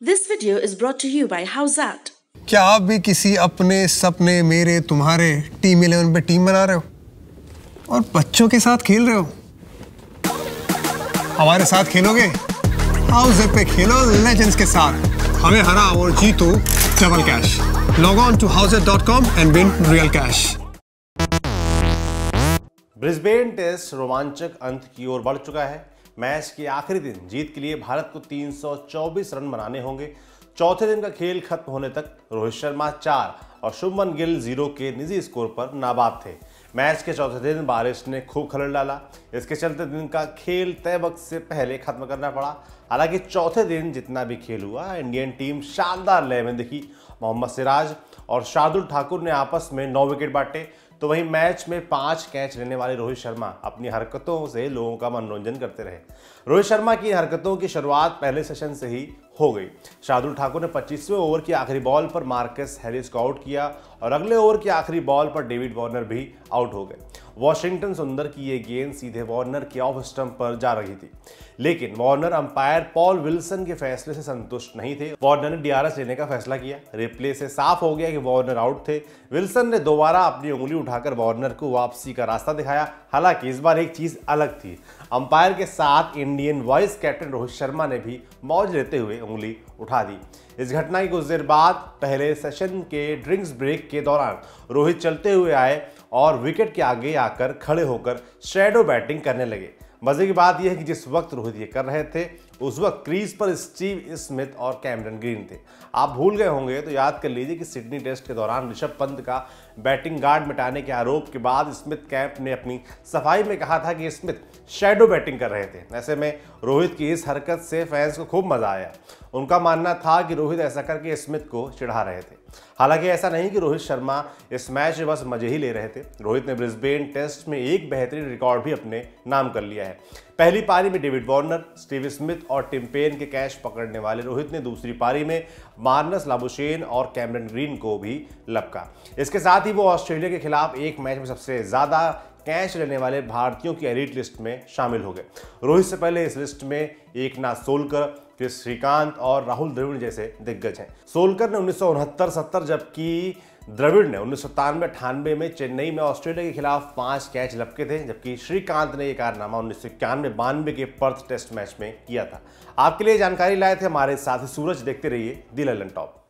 This video is brought to you by Howzat. क्या आप भी किसी अपने सपने मेरे तुम्हारे टीम 11 पे टीम बना रहे हो और बच्चों के साथ खेल रहे हो? हमारे साथ खेलोगे? हाउज़ पे खेलो लेजेंड्स के साथ। हमें हरा और जीतो double cash. Log on to howzat.com and win real cash. Brisbane test रोमांचक अंत की ओर बढ़ चुका है। मैच के आखिरी दिन जीत के लिए भारत को 324 रन बनाने होंगे। चौथे दिन का खेल खत्म होने तक रोहित शर्मा 4 और शुभमन गिल 0 के निजी स्कोर पर नाबाद थे। मैच के चौथे दिन बारिश ने खूब खलल डाला। इसके चलते दिन का खेल तय वक्त से पहले खत्म करना पड़ा। हालांकि चौथे दिन जितना भी खेल हुआ, इंडियन टीम शानदार लय में दिखी। मोहम्मद सिराज और शार्दुल ठाकुर ने आपस में 9 विकेट बांटे, तो वहीं मैच में 5 कैच लेने वाले रोहित शर्मा अपनी हरकतों से लोगों का मनोरंजन करते रहे। रोहित शर्मा की हरकतों की शुरुआत पहले सेशन से ही हो गई। शार्दुल ठाकुर ने 25वें ओवर की आखिरी बॉल पर मार्कस हैरिस को आउट किया और अगले ओवर की आखिरी बॉल पर डेविड वार्नर भी आउट हो गए। वॉशिंगटन सुंदर की ये गेंद सीधे वार्नर के ऑफ स्टंप पर जा रही थी, लेकिन वार्नर अंपायर पॉल विल्सन के फैसले से संतुष्ट नहीं थे। वार्नर ने डीआरएस लेने का फैसला किया। रिप्ले से साफ हो गया कि वार्नर आउट थे। विल्सन ने दोबारा अपनी उंगली उठाकर वार्नर को वापसी का रास्ता दिखाया। हालांकि इस बार एक चीज अलग थी। अंपायर के साथ Indian vice captain Rohit Sharma ने भी मौज लेते हुए उंगली उठा दी। इस घटना की कुछ देर बाद पहले सेशन के ड्रिंक्स ब्रेक के दौरान रोहित चलते हुए आए और विकेट के आगे आकर खड़े होकर शैडो बैटिंग करने लगे। मजे की बात यह है कि जिस वक्त रोहित ये कर रहे थे उस वक्त क्रीज पर स्टीव स्मिथ और कैमरन ग्रीन थे। आप भूल गए होंगे तो याद कर लीजिए कि सिडनी टेस्ट के दौरान ऋषभ पंत का बैटिंग गार्ड मिटाने के आरोप के बाद स्मिथ कैंप ने अपनी सफाई में कहा था कि स्मिथ शैडो बैटिंग कर रहे थे। ऐसे में रोहित की इस हरकत से फैंस को खूब मजा आया। उनका मानना था कि रोहित ऐसा करके स्मिथ को चिढ़ा रहे थे। हालांकि ऐसा नहीं कि रोहित शर्मा इस मैच में बस मजे ही ले रहे थे। रोहित ने ब्रिस्बेन टेस्ट में एक बेहतरीन रिकॉर्ड भी अपने नाम कर लिया है। पहली पारी में डेविड वार्नर, स्टीव स्मिथ और टिम पेन के कैच पकड़ने वाले रोहित ने दूसरी पारी में मार्नस लाबुशेन और कैमरन ग्रीन को भी लपका। इसके साथ ही वो ऑस्ट्रेलिया के खिलाफ एक मैच में सबसे ज्यादा कैच लेने वाले भारतीयों की एलीट लिस्ट में शामिल हो गए। रोहित से पहले इस लिस्ट में एकनाथ सोलकर, फिर श्रीकांत और राहुल द्रविड़ जैसे दिग्गज हैं। सोलकर ने 1969-70 जबकि द्रविड़ ने 1997-98 में चेन्नई में ऑस्ट्रेलिया के खिलाफ 5 कैच लपके थे, जबकि श्रीकांत ने यह कारनामा 1991-92 के पर्थ टेस्ट मैच में किया था। आपके लिए जानकारी लाए थे हमारे साथी सूरज। देखते रहिए दी ललन टॉप।